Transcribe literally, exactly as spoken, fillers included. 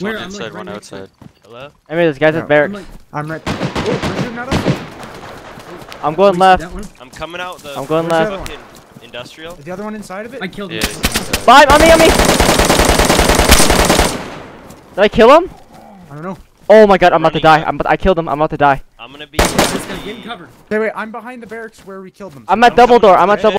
Where? one I'm, inside, like, one right next to outside. Hello? I mean, this guy's No, at barracks. I'm, like, I'm right. Oh, we're shooting at us? I'm going we see left. that one? I'm coming out the I'm going Where's the left. other fucking industrial. Is the other one inside of it? I killed Yeah. him. he's Five on me, on me. Did I kill him? I don't know. Oh my god, I'm about to Running die. up. I'm, I killed him. I'm about to die. I'm gonna be. This guy's getting covered. Wait, wait, I'm behind the barracks where we killed them. I'm So at double door. I'm at okay. double.